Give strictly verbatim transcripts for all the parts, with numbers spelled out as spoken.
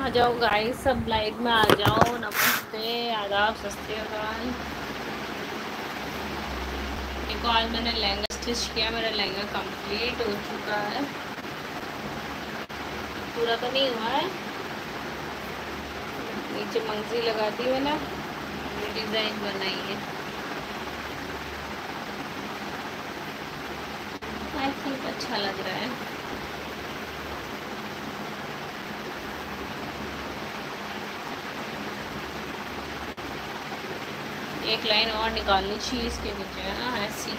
जाओ गाइस, सब लाइव में आ जाओ। नमस्ते, आदाब, सस्ते अकाल। एक और मैंने लहंगा स्टिच किया, मेरा लहंगा कंप्लीट हो चुका है। पूरा तो नहीं हुआ है, नीचे मंगजी लगा दी मैंने, डिज़ाइन बनाई है। आई थिंक अच्छा लग रहा है। एक लाइन और निकालनी चाहिए इसके नीचे, है ना, ऐसी।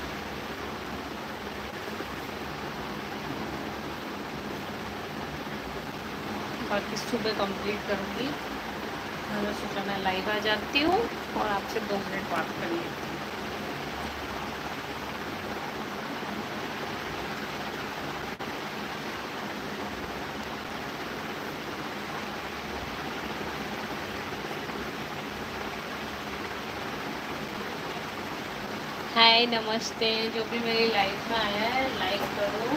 बाकी सुबह कंप्लीट करूँगी। मैंने सोचा मैं लाइव आ जाती हूँ और आपसे दो मिनट बात कर लेती हूँ। हाय, नमस्ते। जो भी मेरी लाइफ में आया है लाइक करो।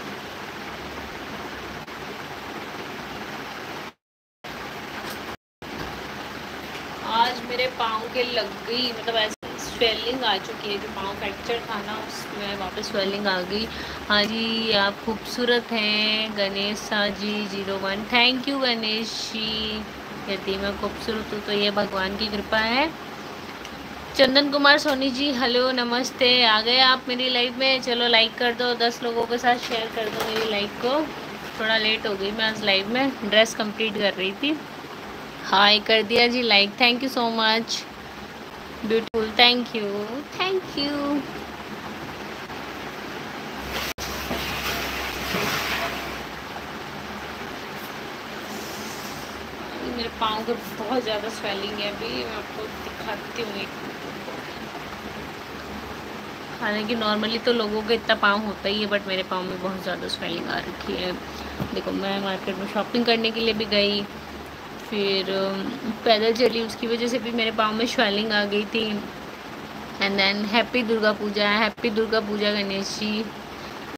आज मेरे पाँव के लग गई, मतलब ऐसे स्वेलिंग आ चुकी है। जो पाँव फ्रैक्चर था ना, उसमें वापस स्वेलिंग आ गई। हाँ जी, आप खूबसूरत हैं। गणेश सा ji zero one, thank you Ganesh ji. यदि मैं खूबसूरत हूँ तो ये भगवान की कृपा है। चंदन कुमार सोनी जी, हेलो, नमस्ते। आ गए आप मेरी लाइव में? चलो लाइक कर दो, दस लोगों के साथ शेयर कर दो मेरी लाइव को। थोड़ा लेट हो गई मैं आज लाइव में, ड्रेस कंप्लीट कर रही थी। हाय कर दिया जी like, thank you so much, beautiful, thank you thank you. मेरे पाँव को बहुत ज़्यादा स्वेलिंग है, अभी मैं आपको दिखाती हूँ। हालांकि नॉर्मली तो लोगों का इतना पाँव होता ही है, बट मेरे पाँव में बहुत ज़्यादा स्वेलिंग आ रखी है। देखो, मैं मार्केट में शॉपिंग करने के लिए भी गई, फिर पैदल चली, उसकी वजह से भी मेरे पाँव में स्वेलिंग आ गई थी। And then happy Durga Puja, happy Durga Puja Ganesh ji.